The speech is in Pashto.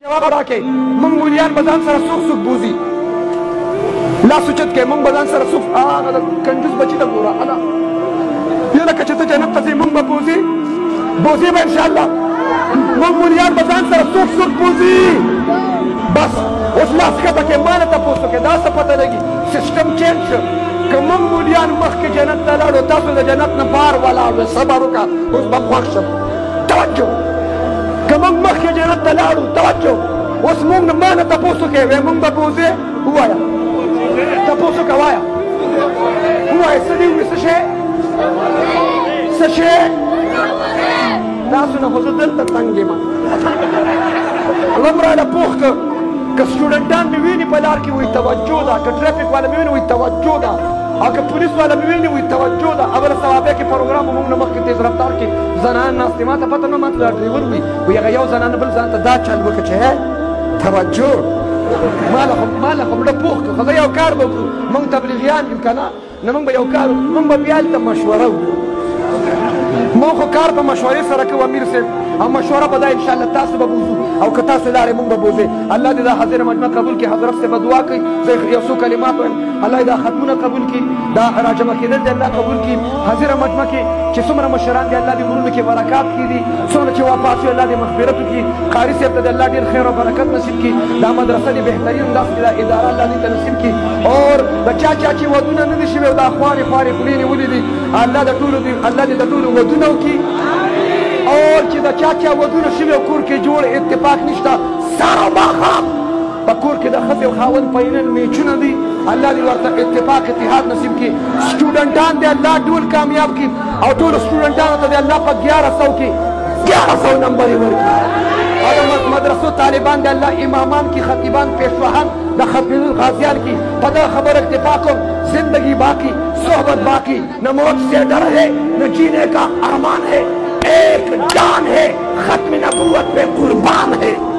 جواب راکې موږ مولیان به ځان سره څوک څوک بوځي لاس اوچت کړئ موږ به ځان سره څوک هغه د کنجوس بچي ته ګوره اله یاره که چې ته جنت ته ځې موږ به بوځي بوځي به انشاءالله موږ مولیان به ځان سره څوک څوک بوځي بس اوس لاس ښکته کړئ ما نه تپوس وکړئ دا څه پته لګي سیسټم چینج شو که موږ مولیان مخکې جنت ته لاړو تاسو د جنت نه بار ولاړو صبر وکړه اوس به خوښ شم توجه که موږ مخکې جنت ته لاړو توجه اوس موږ ما نه تپوس وکړئ وایي موږ به بوځې ووایه تپوس وکړه وایه ووایه څه دي وایي څه شی څه شی تاسو نه خو زه دلته تنګ یم الله مو راله پوخ که سټوډنټان مې ویني په لار کې وایي توجه ده که ټرافیک والا مې ویني وایي توجه ده او که پولیس والا مې ویني وایي توجه ده اول ثوابه کې پروګرام موږ نه مخکې تیز رفتار کې زنان ناستې ما ته پته نه ما ته دا ډریور وي وایي هغه یو زنانه بل ځان ته دا چل وکړه چې توجه ما له خو مړه پوخ که خو زه یو کار به وکړو موږ تبلیغیان یو که نه نه موږ به یو کار موږ به بیا هلته مشوره وکړو موږ خو کار په مشورې سره کوو امیر صاحب او مشوره به دا انشاءالله تاسو به بوځو او که تاسو لاړې موږ به بوځې الله دې دا حاضر مجمع قبول کړي حضرت صاحب به دعا کوي زه یو څو کلمات وایم الله دې دا ختمونه قبول کړي دا راجمع کېدل دې الله قبول کړي حاضره مجمع کې چې څومره مشران دي الله دې مرونو کې برکات کړي څومره چې وفات شوي الله دې مغفرت وکړي قاري صاحب ته دې الله ډېر خیر او برکت نصیب کړي دا مدرسه دې بهترین داسې دا اداره الله دې ته نصیب کړي اور د چا چې ودونه نه دي شوي او دا خوارې خوارې خولې نیولې دي الله دې د ټولو ودونه وکړي اور چې د چا ودونه شوي او کور کې جوړ اتفاق نشته سهار او ماښام په کور کې د ښځې او خاوند پینل میچونه دي الله دې ورته اتفاق اتحاد نصیب کړي سټوډنټان دې الله ټول کامیاب کړي او ټولو سټوډنټانو ته دې الله په 1100 کې 1100 نمبر یې ورکړي او د مدرسو طالبان دې الله امامان کی خطیبان پیشواهان د ختمېدل غازیان کی په دغه خبر اکتفا کوم زندگی باقی صحبت باقی نہ موت سے ڈر ہے نہ جینے کا ارمان ہے ایک جان ہے ختم نبوت پہ قربان ہے